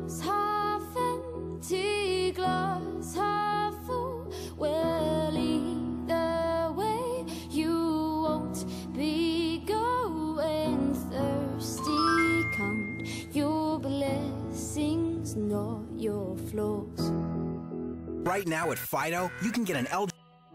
half empty, glass half full. Well, either way, you won't be going thirsty. Count your blessings, not your flaws. Right now at Fido, you can get an LG.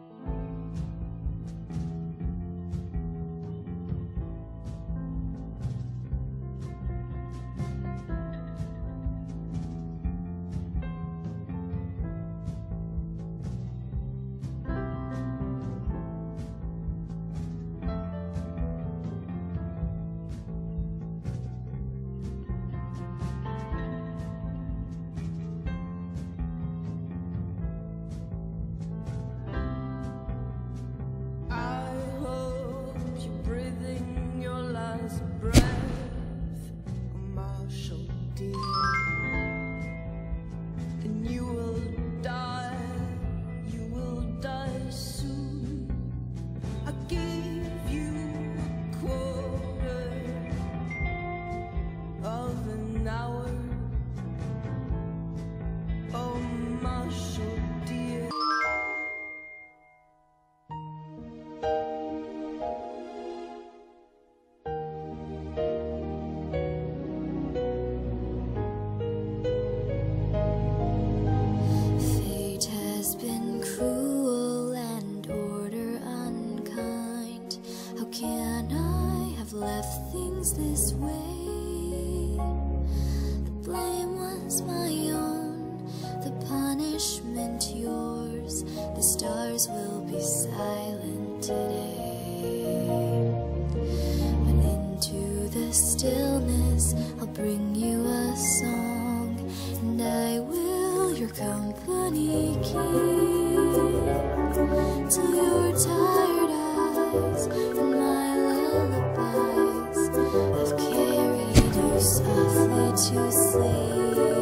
Left things this way. The blame was my own, the punishment yours. The stars will be silent today. When into the stillness I'll bring you a song, and I will your company keep till your tired eyes and my lullabies have carried you softly to sleep.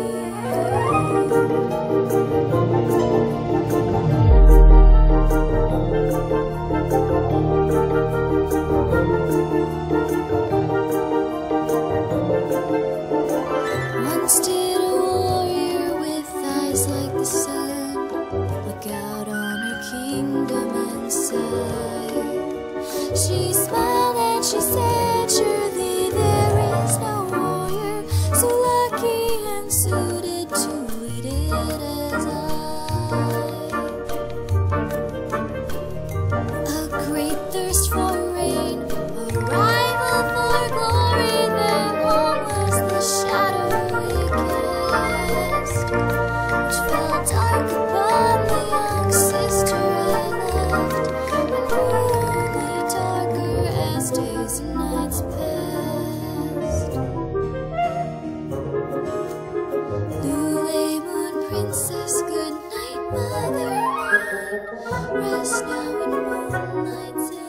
Once did a warrior with eyes like the sun look out on her kingdom and sigh. She smiled and she said, surely there is no warrior so lucky and suited to lead it as I. A great thirst for rain, a rival for glory, then one was the shadow we cast, which fell dark upon the young sister I left, and grew only darker as days and nights passed. Lule moon princess, good night, mother moon. Rest now in moonlight's